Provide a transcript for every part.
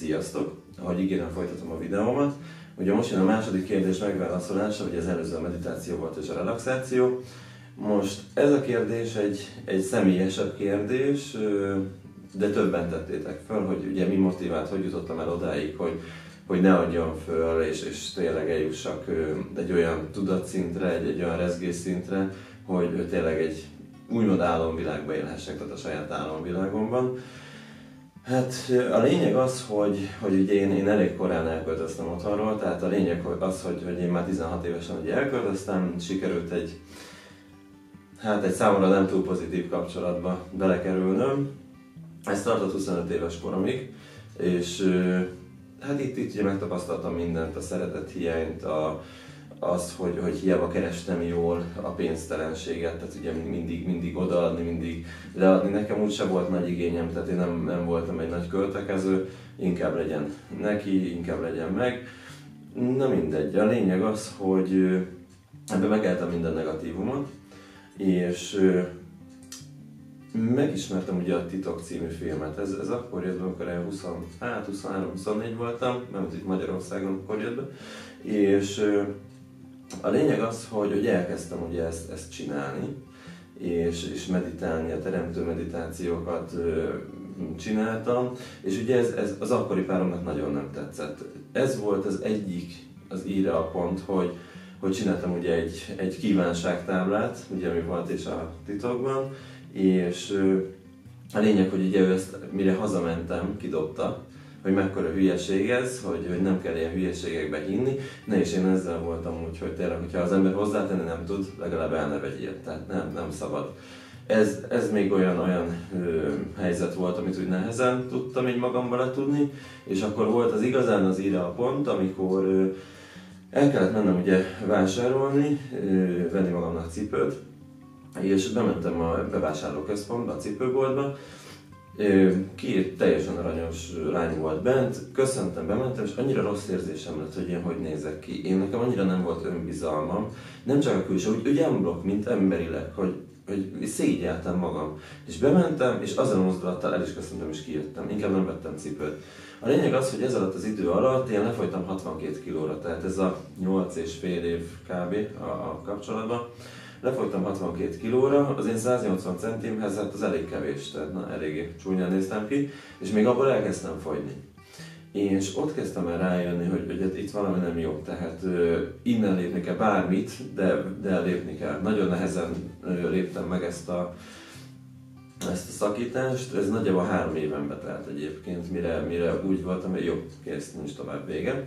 Sziasztok! Ahogy ígérem, folytatom a videómat. Ugye most jön a második kérdés megválaszolása, ugye az előző a meditáció volt és a relaxáció. Most ez a kérdés egy személyesebb kérdés, de többen tettétek fel, hogy ugye mi motivált, hogy jutottam el odáig, hogy ne adjam föl, és tényleg eljussak egy olyan tudatszintre, egy olyan rezgésszintre, hogy tényleg egy úgymond álomvilágba élhessek, tehát a saját álomvilágomban. Hát a lényeg az, hogy ugye én elég korán elköltöztem otthonról, tehát a lényeg az, hogy én már 16 évesen ugye elköltöztem, sikerült egy számomra nem túl pozitív kapcsolatba belekerülnöm. Ez tartott 25 éves koromig, és hát itt ugye megtapasztaltam mindent, a szeretethiányt, az, hogy hiába kerestem jól a pénztelenséget, tehát ugye mindig odaadni, mindig leadni. Nekem úgyse volt nagy igényem, tehát én nem voltam egy nagy költekező, inkább legyen neki, inkább legyen meg. Na mindegy, a lényeg az, hogy ebben megéltem minden negatívumot, és megismertem ugye a Titok című filmet. Ez akkor jött be, amikor én 23-24 voltam, mert itt Magyarországon akkor jött be. És a lényeg az, hogy elkezdtem ugye ezt csinálni, és meditálni, a teremtő meditációkat csináltam, és ugye ez az akkori páromnak nagyon nem tetszett. Ez volt az egyik, az íre a pont, hogy csináltam ugye egy kívánságtáblát, ugye ami volt is a Titokban, és a lényeg, hogy ugye ő ezt, mire hazamentem, kidobta, hogy mekkora hülyeség ez, hogy nem kell ilyen hülyeségekbe hinni. És én ezzel voltam úgy, hogy tényleg, hogyha az ember hozzátenni nem tud, legalább el ne vegyél, tehát nem szabad. Ez még olyan helyzet volt, amit úgy nehezen tudtam így magamba letudni, és akkor volt az igazán az ide a pont, amikor el kellett mennem ugye vásárolni, venni magamnak cipőt, és bementem a bevásárlóközpontba, a cipőboltba. Két teljesen aranyos lány volt bent, köszöntem, bementem, és annyira rossz érzésem lett, hogy én hogy nézek ki. Nekem annyira nem volt önbizalmam, nem csak a külső, úgy unblock, mint emberileg, hogy szégyeltem magam. És bementem, és azon a mozdulattal el is köszöntem, és kijöttem. Inkább nem vettem cipőt. A lényeg az, hogy ez alatt az idő alatt én lefogytam 62 kilóra, tehát ez a 8,5 év kb. A kapcsolatban. Lefogytam 62 kilóra, az én 180 centimhez, hát az elég kevés, tehát eléggé csúnyán néztem ki, és még abból elkezdtem fogyni. És ott kezdtem el rájönni, hogy itt valami nem jó, tehát innen lépni kell bármit, de lépni kell. Nagyon nehezen léptem meg ezt a szakítást, ez nagyjából 3 éven betelt egyébként, mire úgy voltam, hogy jó, kész, nincs tovább vége.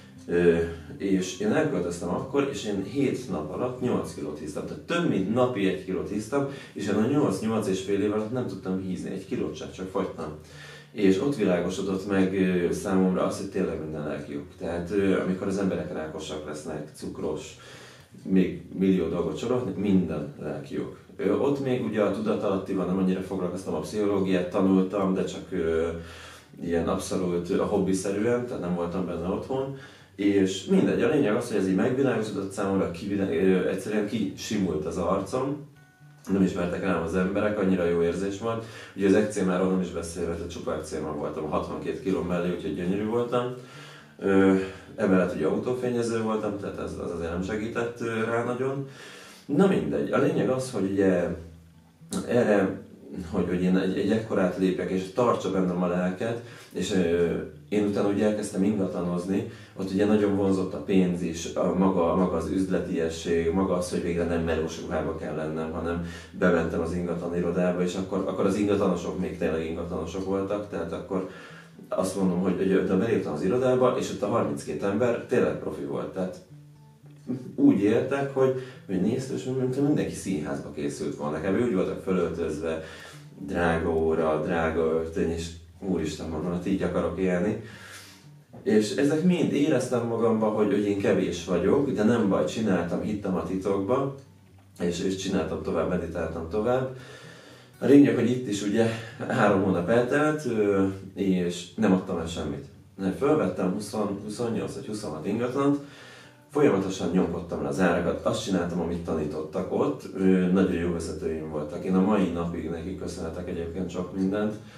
És én elköltöztem akkor, és én 7 nap alatt 8 kilót híztam, tehát több mint napi 1 kilót híztam, és én a 8,5 év alatt nem tudtam hízni 1 kilót sem, csak fogytam. És ott világosodott meg számomra az, hogy tényleg minden lelki ok. Tehát amikor az emberek rákosak lesznek, cukros, még millió dolgot sorolhatnak, minden lelki ok. Ott még ugye a tudatalattival nem annyira foglalkoztam, a pszichológiát tanultam, de csak ilyen abszolút a hobbiszerűen, tehát nem voltam benne otthon. És mindegy, a lényeg az, hogy ez így megvilágosodott számomra, egyszerűen kisimult az arcom, nem ismertek rám az emberek, annyira jó érzés volt. Ugye az ekcémáról nem is beszélve, tehát csupa ekcémán voltam 62 kiló mellé, úgyhogy gyönyörű voltam. Emellett ugye autófényező voltam, tehát az azért nem segített rá nagyon. Na mindegy, a lényeg az, hogy ugye erre, hogy én egy ekkorát lépjek és tartsa bennem a lelket, és én utána ugye elkezdtem ingatlanozni, ott ugye nagyon vonzott a pénz is, maga az üzletiesség, maga az, hogy végre nem melós ruhába kell lennem, hanem bementem az ingatlan irodába, és akkor az ingatlanosok még tényleg ingatlanosok voltak, tehát akkor azt mondom, hogy beléptem az irodába, és ott a 32 ember tényleg profi volt, tehát úgy éltek, hogy néztem, és mindenki színházba készült volna, nekem úgy voltak fölöltözve, drága óra, drága öltöny, és úristen mondom, hogy így akarok élni. És ezek mind éreztem magamban, hogy én kevés vagyok, de nem baj, csináltam, hittem a titokba, és csináltam tovább, meditáltam tovább. A lényeg, hogy itt is ugye 3 hónap eltelt, és nem adtam el semmit. Fölvettem 28 vagy 26 ingatlant, folyamatosan nyomkodtam le az árakat, azt csináltam, amit tanítottak ott, nagyon jó vezetőim voltak. Én a mai napig nekik köszönhetek egyébként sok mindent.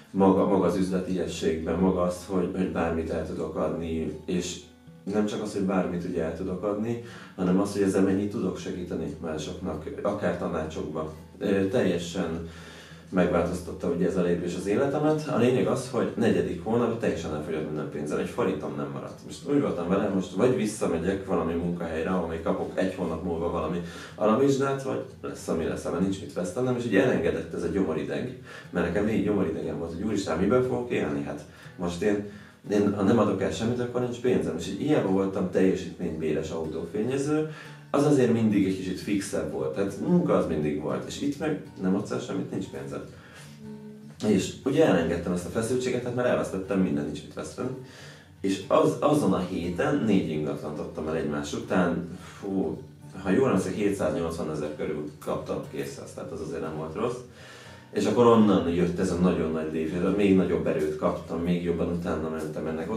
maga az üzletiességben, maga azt, hogy bármit el tudok adni, és nem csak az, hogy bármit ugye el tudok adni, hanem az, hogy ezzel mennyit tudok segíteni másoknak, akár tanácsokban. Teljesen megváltoztatta ugye ez a lépés az életemet. A lényeg az, hogy negyedik hónapban teljesen elfogyott minden pénzem, egy forintom nem maradt. Most úgy voltam vele, most vagy visszamegyek valami munkahelyre, ahol még kapok egy hónap múlva valami alamizsdát, vagy lesz, ami lesz, mert nincs mit vesztenem, és így elengedett ez a gyomorideg, mert nekem végig gyomoridegem volt, hogy úristen, miből fogok élni? Hát most én ha nem adok el semmit, akkor nincs pénzem. És így hiába voltam teljesítménybéres autófényező, az azért mindig egy kicsit fixebb volt, tehát munka az mindig volt, és itt meg nem adsz el semmit, nincs pénzed. És ugye elengedtem ezt a feszültséget, hát már elvesztettem minden, nincs mit veszteni. És azon a héten 4 ingatlant adtam el egymás után, ha jól emlékszem, 780 000 körül kaptam készhez, tehát az azért nem volt rossz. És akkor onnan jött ez a nagyon nagy lépés, még nagyobb erőt kaptam, még jobban utána mentem ennek.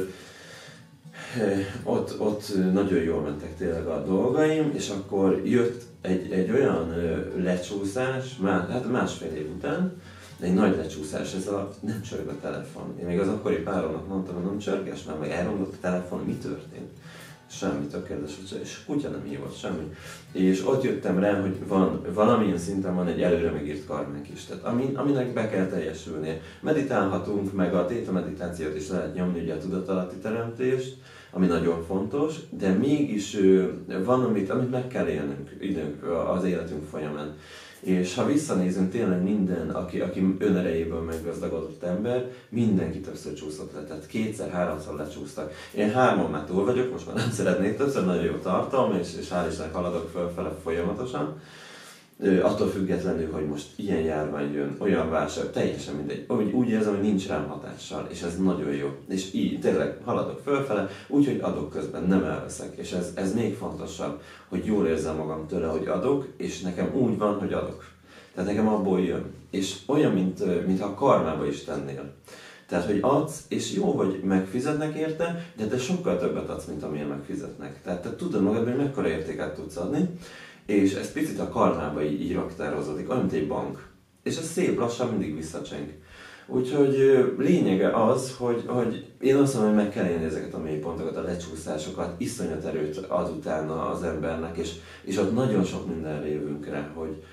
Ott nagyon jól mentek tényleg a dolgaim, és akkor jött egy olyan lecsúszás, hát másfél év után, egy nagy lecsúszás, ez a nem csörög a telefon. Én még az akkori páromnak mondtam, hogy nem csörges, mert meg elromlott a telefon, mi történt? Semmi, tökéletes, és kutya nem hívott, semmi. És ott jöttem rá, hogy valamilyen szinten van egy előre megírt karmánk is, tehát aminek be kell teljesülnie. Meditálhatunk, meg a téta meditációt is lehet nyomni, ugye a tudatalatti teremtést, ami nagyon fontos, de mégis van, amit meg kell élnünk az életünk folyamán. És ha visszanézünk, tényleg minden, aki önerejéből meggazdagodott ember, mindenki többször csúszott le, tehát 2-3-szor lecsúsztak. Én 3-on már túl vagyok, most már nem szeretnék többször, nagyon jó tartom, és hál' Istennek haladok fölfele folyamatosan. Attól függetlenül, hogy most ilyen járvány jön, olyan válság, teljesen mindegy. Úgy érzem, hogy nincs rám hatással, és ez nagyon jó. És így tényleg haladok fölfele, úgyhogy adok közben, nem elveszek. És ez még fontosabb, hogy jól érzem magam tőle, hogy adok, és nekem úgy van, hogy adok. Tehát nekem abból jön. És olyan, mintha a karmába is tennél. Tehát, hogy adsz, és jó, hogy megfizetnek érte, de te sokkal többet adsz, mint amilyen megfizetnek. Tehát te tudod magad, hogy mekkora értéket tudsz adni, és ez picit a karmába így raktározódik, olyan, mint egy bank. És ez szép lassan mindig visszacseng. Úgyhogy lényege az, hogy én azt mondom, hogy meg kell élni ezeket a mélypontokat, a lecsúszásokat, iszonyat erőt ad utána az embernek, és ott nagyon sok mindenre jövünk rá,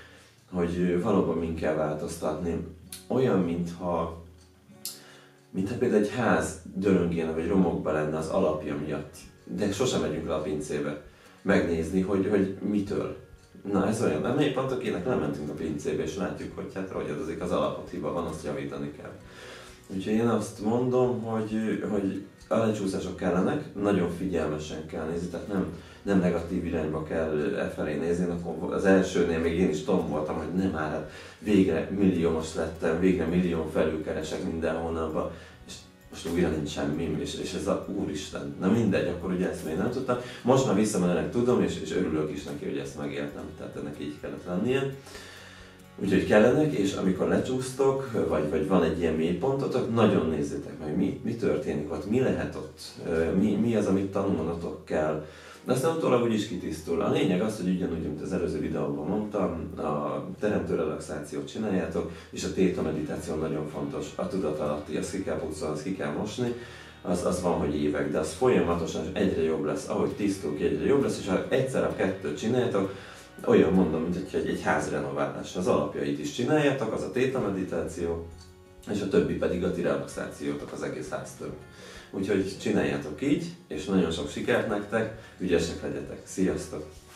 hogy valóban min kell változtatni. Olyan, mintha például egy ház döröngéne vagy romokba lenne az alapja miatt, de sosem megyünk le a pincébe megnézni, hogy mitől. Na ez olyan, nem mélypontok ének, nem mentünk a pincébe, és látjuk, hogy hát ragyadozik az alapot, hiba van, azt javítani kell. Úgyhogy én azt mondom, hogy a lecsúszások kellenek, nagyon figyelmesen kell nézni, tehát nem negatív irányba kell felé nézni. Akkor az elsőnél még én is voltam, hogy nem már, hát végre milliómos lettem, végre millión felül keresek minden hónapban, és most újra nincs semmi, és ez a úristen, na mindegy, akkor ugye ezt még nem tudtam. Most már visszamenőleg tudom, és örülök is neki, hogy ezt megéltem, tehát ennek így kellett lennie. Úgyhogy kellenek, és amikor lecsúsztok, vagy van egy ilyen mélypontotok, nagyon nézzétek meg, mi történik ott, mi lehet ott, mi az, amit tanulnotok kell. De aztán utólag úgyis kitisztul. A lényeg az, hogy ugyanúgy, mint az előző videóban mondtam, a teremtő relaxációt csináljátok, és a téta meditáció nagyon fontos. A tudatalatti, azt ki kell pucolni, azt ki kell mosni, az van, hogy évek, de az folyamatosan egyre jobb lesz, ahogy tisztul ki, egyre jobb lesz, és ha egyszer a kettőt csináljátok, olyan mondom, mint hogy egy házrenoválás. Az alapjait is csináljátok, az a téta meditáció, és a többi pedig a ti relaxációtok az egész háztől. Úgyhogy csináljátok így, és nagyon sok sikert nektek, ügyesek legyetek. Sziasztok!